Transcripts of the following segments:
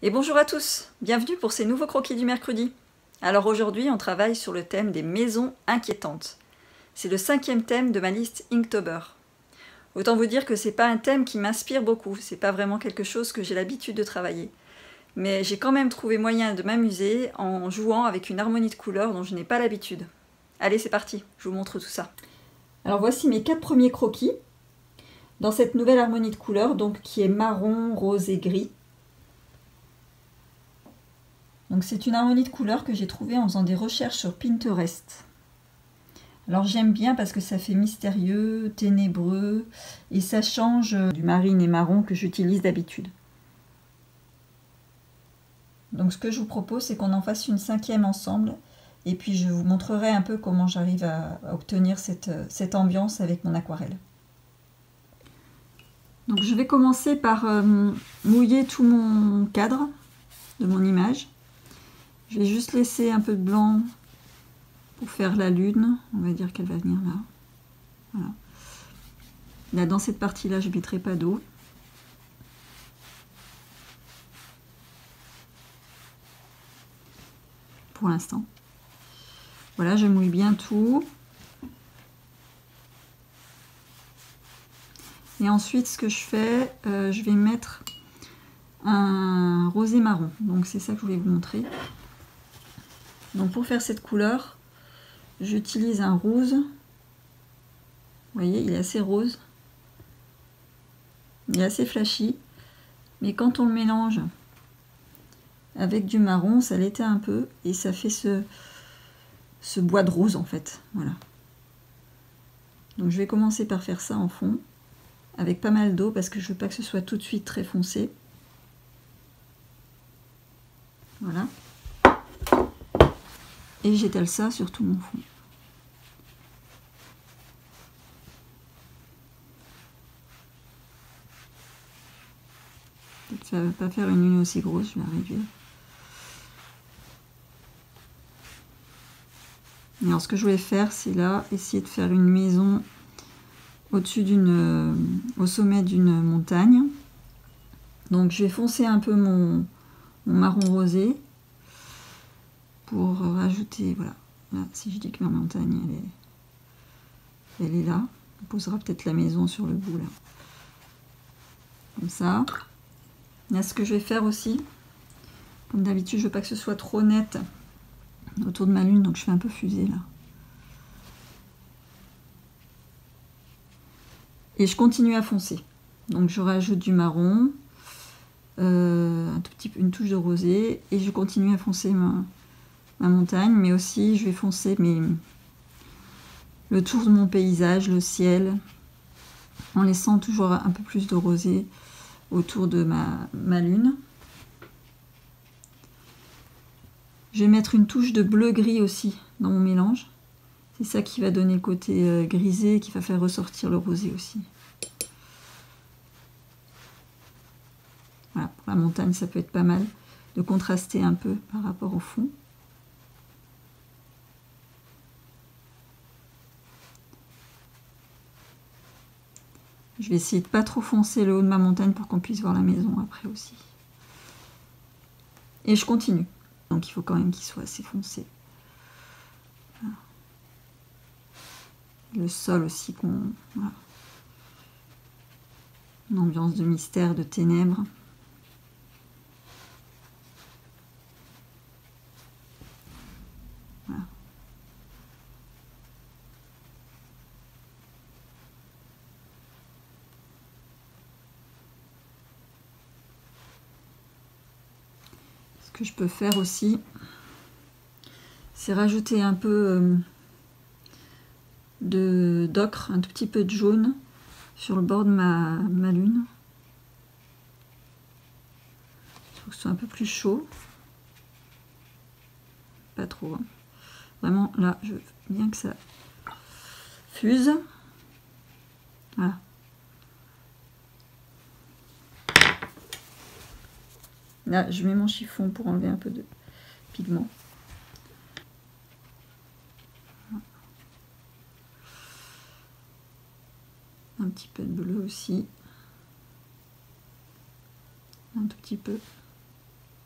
Et bonjour à tous, bienvenue pour ces nouveaux croquis du mercredi. Alors aujourd'hui on travaille sur le thème des maisons inquiétantes. C'est le 5e thème de ma liste Inktober. Autant vous dire que c'est pas un thème qui m'inspire beaucoup, c'est pas vraiment quelque chose que j'ai l'habitude de travailler. Mais j'ai quand même trouvé moyen de m'amuser en jouant avec une harmonie de couleurs dont je n'ai pas l'habitude. Allez c'est parti, je vous montre tout ça. Alors voici mes 4 premiers croquis dans cette nouvelle harmonie de couleurs donc qui est marron, rose et gris. Donc c'est une harmonie de couleurs que j'ai trouvée en faisant des recherches sur Pinterest. Alors j'aime bien parce que ça fait mystérieux, ténébreux et ça change du marine et marron que j'utilise d'habitude. Donc ce que je vous propose c'est qu'on en fasse une 5e ensemble et puis je vous montrerai un peu comment j'arrive à obtenir cette ambiance avec mon aquarelle. Donc je vais commencer par mouiller tout mon cadre de mon image. Je vais juste laisser un peu de blanc pour faire la lune. On va dire qu'elle va venir là. Voilà. Là, dans cette partie-là, je ne mettrai pas d'eau. Pour l'instant. Voilà, je mouille bien tout. Et ensuite, ce que je fais, je vais mettre un rosé marron. Donc, c'est ça que je voulais vous montrer. Donc, pour faire cette couleur, j'utilise un rose. Vous voyez, il est assez rose. Il est assez flashy. Mais quand on le mélange avec du marron, ça l'éteint un peu. Et ça fait ce bois de rose, en fait. Voilà. Donc, je vais commencer par faire ça en fond. Avec pas mal d'eau, parce que je veux pas que ce soit tout de suite très foncé. Voilà. Et j'étale ça sur tout mon fond. Ça ne va pas faire une lune aussi grosse, je vais la réduire. Et alors ce que je voulais faire, c'est là, essayer de faire une maison au-dessus au sommet d'une montagne. Donc je vais foncer un peu mon marron rosé pour rajouter, voilà. Là, si je dis que ma montagne, elle est là. On posera peut-être la maison sur le bout là. Comme ça. Là, ce que je vais faire aussi, comme d'habitude, je veux pas que ce soit trop net autour de ma lune, donc je fais un peu fuser là. Et je continue à foncer. Donc je rajoute du marron, une touche de rosé, et je continue à foncer ma montagne, mais aussi je vais foncer le tour de mon paysage, le ciel, en laissant toujours un peu plus de rosé autour de ma lune. Je vais mettre une touche de bleu-gris aussi dans mon mélange. C'est ça qui va donner le côté grisé, qui va faire ressortir le rosé aussi. Voilà, pour la montagne, ça peut être pas mal de contraster un peu par rapport au fond. Je vais essayer de pas trop foncer le haut de ma montagne pour qu'on puisse voir la maison après aussi. Et je continue. Donc il faut quand même qu'il soit assez foncé. Voilà. Le sol aussi, voilà. Une ambiance de mystère, de ténèbres. Voilà. Ce que je peux faire aussi, c'est rajouter un peu d'ocre, un tout petit peu de jaune sur le bord de ma lune. Il faut que ce soit un peu plus chaud. Pas trop. Hein. Vraiment, là, je veux bien que ça fuse. Voilà. Là, je mets mon chiffon pour enlever un peu de pigment. Un petit peu de bleu aussi. Un tout petit peu.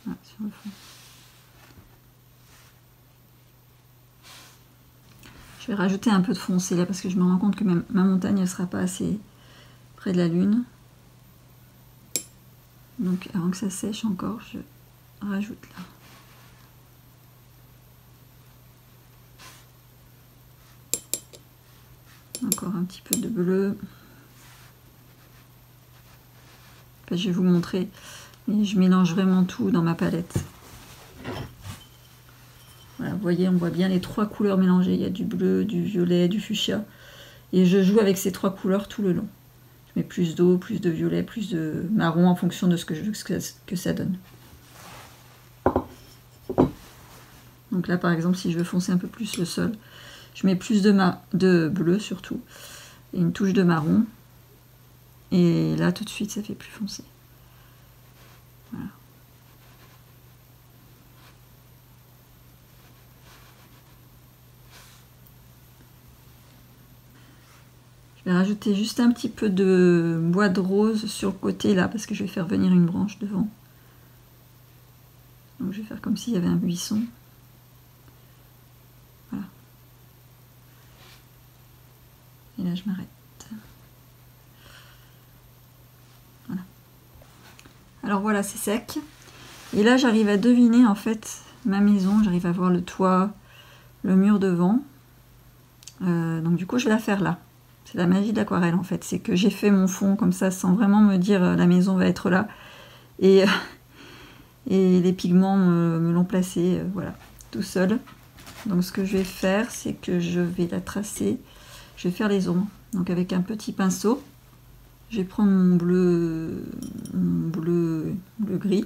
Voilà, sur le fond. Je vais rajouter un peu de foncé là parce que je me rends compte que ma montagne ne sera pas assez près de la lune. Donc avant que ça sèche encore, je rajoute là. Encore un petit peu de bleu. Enfin, je vais vous montrer, mais je mélange vraiment tout dans ma palette. Voilà, vous voyez, on voit bien les trois couleurs mélangées. Il y a du bleu, du violet, du fuchsia. Et je joue avec ces trois couleurs tout le long. Je mets plus d'eau, plus de violet, plus de marron en fonction de ce que je veux que ça donne. Donc là, par exemple, si je veux foncer un peu plus le sol, je mets plus de bleu surtout, et une touche de marron. Et là, tout de suite, ça fait plus foncé. Voilà. Je vais rajouter juste un petit peu de bois de rose sur le côté là, parce que je vais faire venir une branche devant. Donc je vais faire comme s'il y avait un buisson. Voilà. Et là, je m'arrête. Voilà. Alors voilà, c'est sec. Et là, j'arrive à deviner en fait ma maison. J'arrive à voir le toit, le mur devant. Donc du coup, je vais la faire là. C'est la magie de l'aquarelle en fait. C'est que j'ai fait mon fond comme ça sans vraiment me dire la maison va être là. Et les pigments me l'ont placé, voilà, tout seul. Donc ce que je vais faire, c'est que je vais la tracer. Je vais faire les ombres. Donc avec un petit pinceau, je vais prendre mon bleu gris.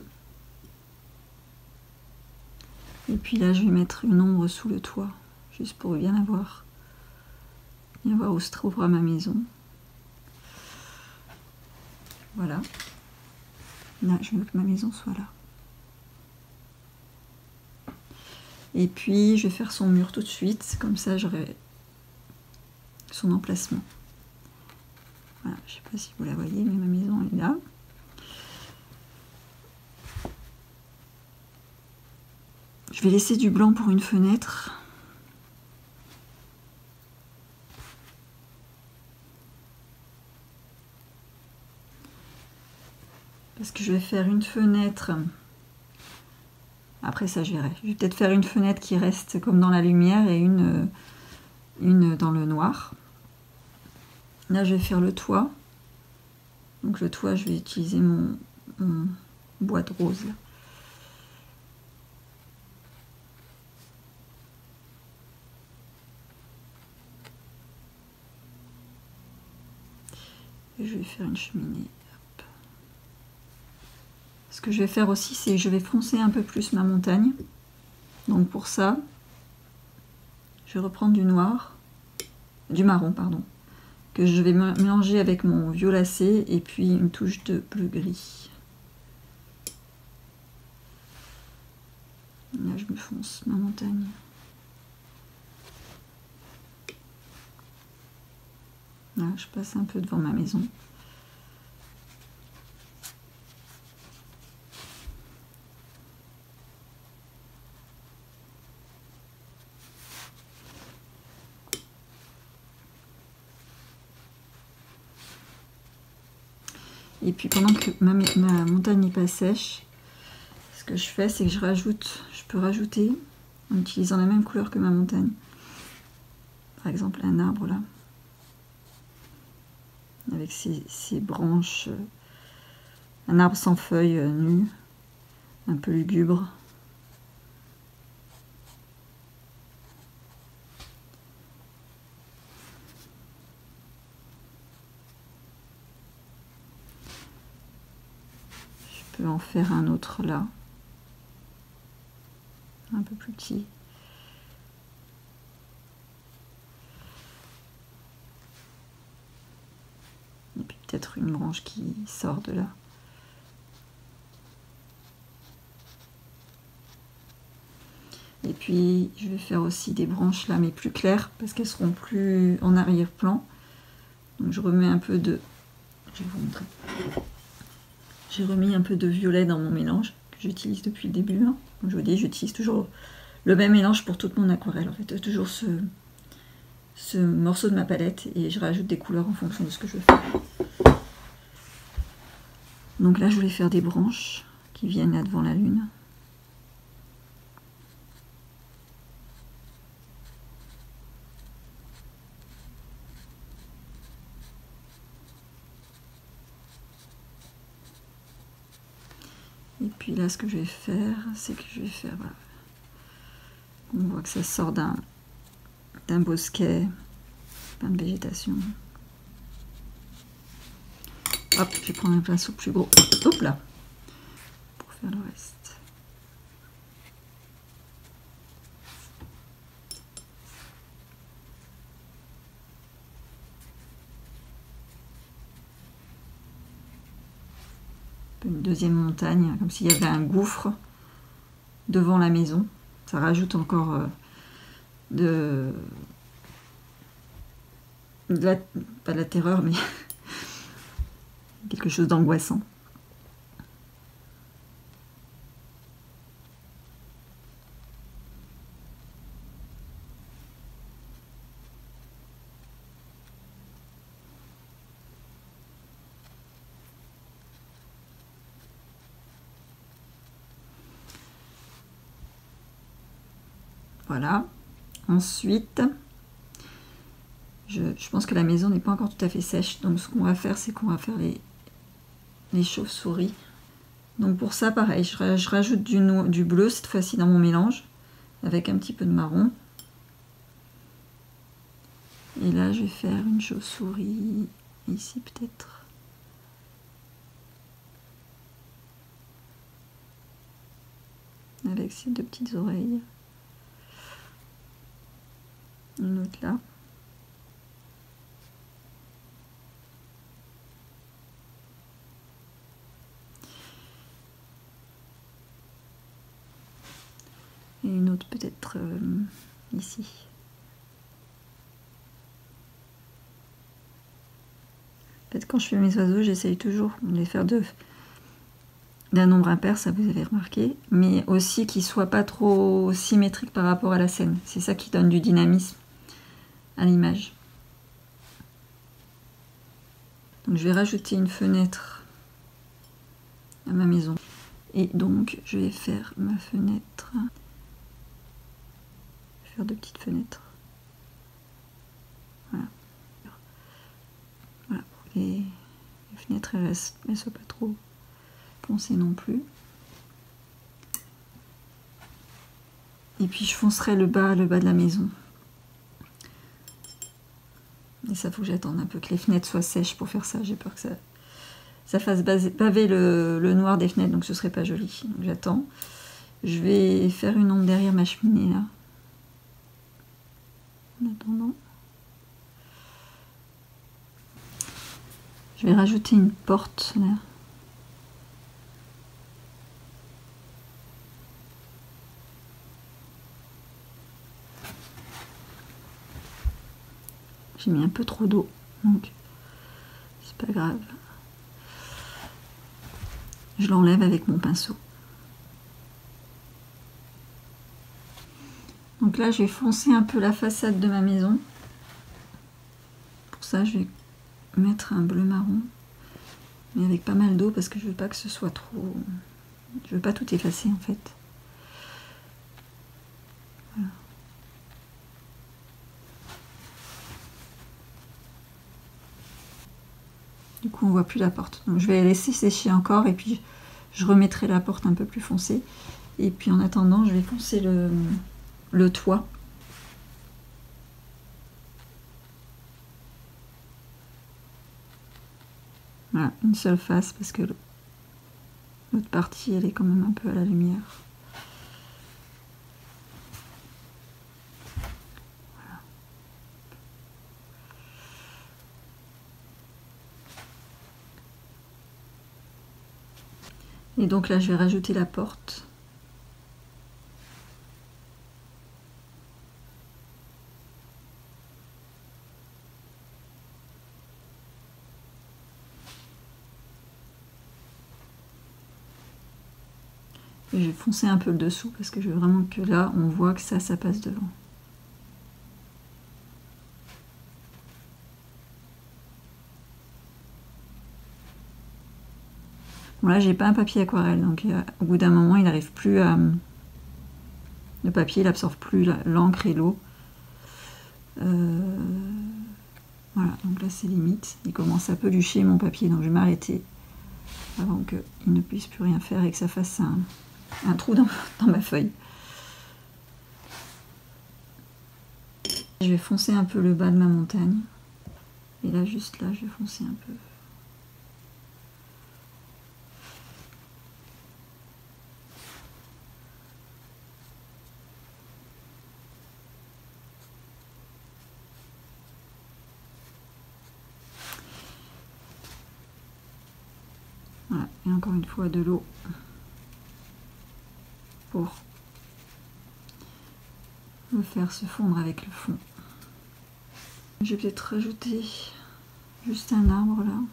Et puis là, je vais mettre une ombre sous le toit, juste pour bien voir où se trouvera ma maison. Voilà. Là, je veux que ma maison soit là. Et puis, je vais faire son mur tout de suite, comme ça j'aurai son emplacement. Voilà, je ne sais pas si vous la voyez, mais ma maison est là. Je vais laisser du blanc pour une fenêtre. Parce que je vais faire une fenêtre. Après ça, je verrai. Je vais peut-être faire une fenêtre qui reste comme dans la lumière et une dans le noir. Là, je vais faire le toit. Donc le toit, je vais utiliser mon bois de rose. Là. Et je vais faire une cheminée. Ce que je vais faire aussi, c'est que je vais foncer un peu plus ma montagne. Donc pour ça, je vais reprendre du marron, pardon, que je vais mélanger avec mon violacé et puis une touche de bleu gris. Là, je me fonce ma montagne. Là, je passe un peu devant ma maison. Et puis pendant que ma montagne n'est pas sèche, ce que je fais, c'est que je peux rajouter, en utilisant la même couleur que ma montagne, par exemple un arbre là, avec ses branches, un arbre sans feuilles nu, un peu lugubre. Je peux en faire un autre là, un peu plus petit. Et puis peut-être une branche qui sort de là. Et puis je vais faire aussi des branches là, mais plus claires, parce qu'elles seront plus en arrière-plan. Donc je remets un peu de... Je vais vous montrer. J'ai remis un peu de violet dans mon mélange, que j'utilise depuis le début. Hein. Comme je vous dis, j'utilise toujours le même mélange pour toute mon aquarelle. En fait, toujours ce morceau de ma palette et je rajoute des couleurs en fonction de ce que je veux faire. Donc là, je voulais faire des branches qui viennent là devant la lune. Et puis là, ce que je vais faire, c'est que je vais faire... Voilà. On voit que ça sort d'un bosquet, plein de végétation. Hop, je vais prendre un pinceau plus gros. Hop là, pour faire le reste. Une deuxième montagne, comme s'il y avait un gouffre devant la maison. Ça rajoute encore pas de la terreur, mais quelque chose d'angoissant. Voilà. Ensuite, je pense que la maison n'est pas encore tout à fait sèche. Donc ce qu'on va faire, c'est qu'on va faire les chauves-souris. Donc pour ça, pareil, je rajoute du bleu, cette fois-ci dans mon mélange, avec un petit peu de marron. Et là, je vais faire une chauve-souris, ici peut-être. Avec ces deux petites oreilles. Une autre là. Et une autre peut-être ici. En fait, quand je fais mes oiseaux, j'essaye toujours de les faire d'un nombre impair, ça vous avez remarqué, mais aussi qu'ils ne soient pas trop symétriques par rapport à la scène. C'est ça qui donne du dynamisme à l'image. Donc je vais rajouter une fenêtre à ma maison. Et donc je vais faire ma fenêtre. Je vais faire deux petites fenêtres. Voilà. Voilà. Les fenêtres, elles ne soient pas trop foncées non plus. Et puis je foncerai le bas de la maison. Et ça faut que j'attende un peu que les fenêtres soient sèches pour faire ça. J'ai peur que ça fasse baver le noir des fenêtres, donc ce serait pas joli. Donc j'attends. Je vais faire une ombre derrière ma cheminée là. En attendant. Je vais rajouter une porte là. J'ai mis un peu trop d'eau, donc c'est pas grave. Je l'enlève avec mon pinceau. Donc là, je vais foncer un peu la façade de ma maison. Pour ça, je vais mettre un bleu marron, mais avec pas mal d'eau parce que je veux pas que ce soit trop... Je veux pas tout effacer en fait. Voilà. Du coup, on voit plus la porte. Donc je vais la laisser sécher encore et puis je remettrai la porte un peu plus foncée. Et puis en attendant, je vais foncer le toit. Voilà, une seule face parce que l'autre partie, elle est quand même un peu à la lumière. Voilà. Et donc là, je vais rajouter la porte. Et je vais foncer un peu le dessous parce que je veux vraiment que là, on voit que ça passe devant. Bon là, j'ai pas un papier aquarelle, donc au bout d'un moment, il n'arrive plus à... Le papier, il absorbe plus l'encre et l'eau. Voilà, donc là, c'est limite. Il commence à pelucher mon papier, donc je vais m'arrêter avant qu'il ne puisse plus rien faire et que ça fasse un trou dans ma feuille. Je vais foncer un peu le bas de ma montagne. Et là, juste là, je vais foncer un peu. Voilà, et encore une fois de l'eau pour le faire se fondre avec le fond. Je vais peut-être rajouter juste un arbre là.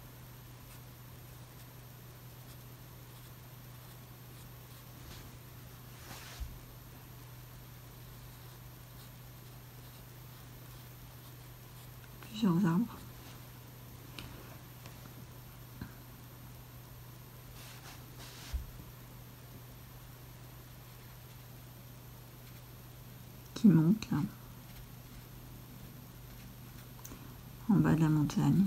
Plusieurs arbres. Qui montent là. En bas de la montagne.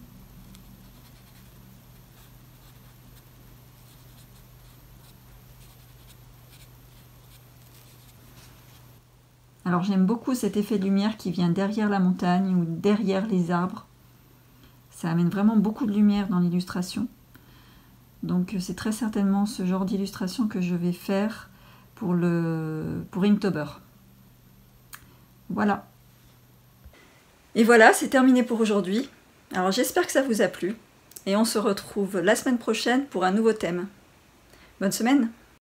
Alors j'aime beaucoup cet effet de lumière qui vient derrière la montagne ou derrière les arbres. Ça amène vraiment beaucoup de lumière dans l'illustration. Donc c'est très certainement ce genre d'illustration que je vais faire pour Inktober. Voilà. Et voilà, c'est terminé pour aujourd'hui. Alors j'espère que ça vous a plu. Et on se retrouve la semaine prochaine pour un nouveau thème. Bonne semaine!